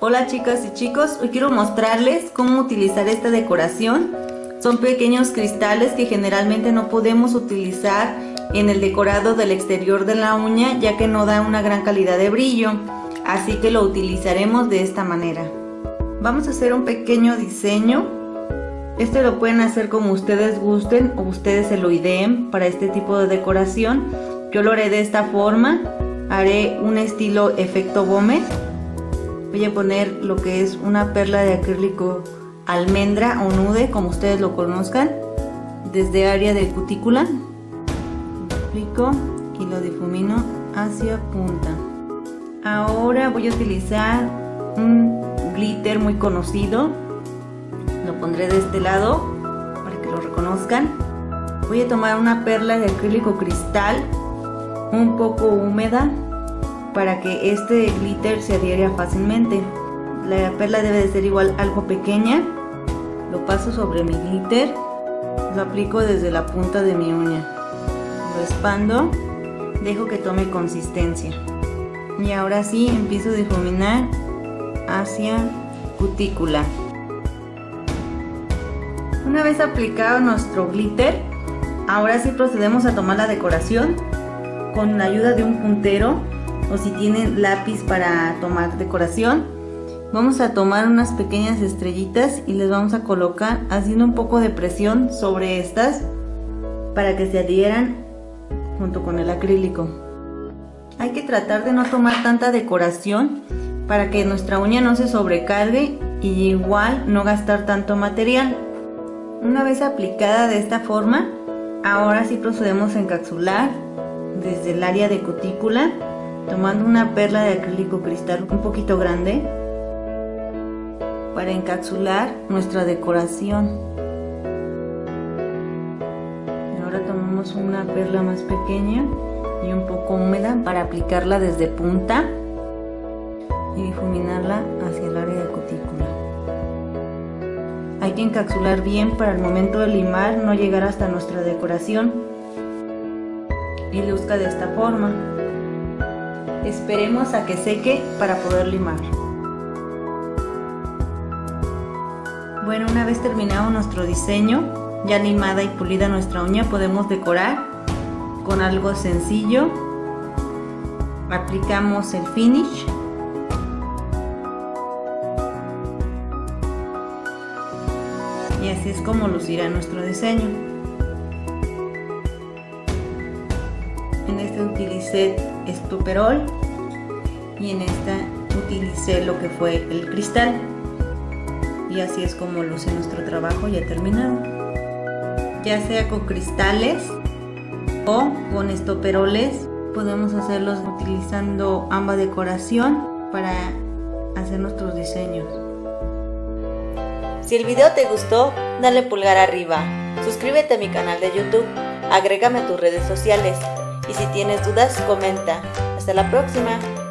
Hola chicas y chicos, hoy quiero mostrarles cómo utilizar esta decoración. Son pequeños cristales que generalmente no podemos utilizar en el decorado del exterior de la uña, ya que no da una gran calidad de brillo, así que lo utilizaremos de esta manera. Vamos a hacer un pequeño diseño. Este lo pueden hacer como ustedes gusten o ustedes se lo ideen para este tipo de decoración. Yo lo haré de esta forma, haré un estilo efecto Bomet. Voy a poner lo que es una perla de acrílico almendra o nude, como ustedes lo conozcan, desde área de cutícula. Lo aplico y lo difumino hacia punta. Ahora voy a utilizar un glitter muy conocido. Lo pondré de este lado para que lo reconozcan. Voy a tomar una perla de acrílico cristal un poco húmeda para que este glitter se adhiera fácilmente. La perla debe de ser igual algo pequeña. Lo paso sobre mi glitter, lo aplico desde la punta de mi uña, lo expando, dejo que tome consistencia y ahora sí empiezo a difuminar hacia cutícula. Una vez aplicado nuestro glitter, ahora sí procedemos a tomar la decoración con la ayuda de un puntero, o si tienen lápiz para tomar decoración. Vamos a tomar unas pequeñas estrellitas y les vamos a colocar haciendo un poco de presión sobre estas para que se adhieran junto con el acrílico. Hay que tratar de no tomar tanta decoración para que nuestra uña no se sobrecargue y igual no gastar tanto material. Una vez aplicada de esta forma, ahora sí procedemos a encapsular desde el área de cutícula, tomando una perla de acrílico cristal un poquito grande para encapsular nuestra decoración. Ahora tomamos una perla más pequeña y un poco húmeda para aplicarla desde punta y difuminarla hacia el área de cutícula. Hay que encapsular bien para el momento de limar no llegar hasta nuestra decoración y luzca de esta forma. Esperemos a que seque para poder limar. Bueno, una vez terminado nuestro diseño, ya limada y pulida nuestra uña, podemos decorar con algo sencillo. Aplicamos el finish. Y así es como lucirá nuestro diseño. En este utilicé estoperol y en esta utilicé lo que fue el cristal. Y así es como luce nuestro trabajo ya terminado. Ya sea con cristales o con estoperoles, podemos hacerlos utilizando ambas decoración para hacer nuestros diseños. Si el video te gustó, dale pulgar arriba, suscríbete a mi canal de YouTube, agrégame a tus redes sociales y si tienes dudas, comenta. Hasta la próxima.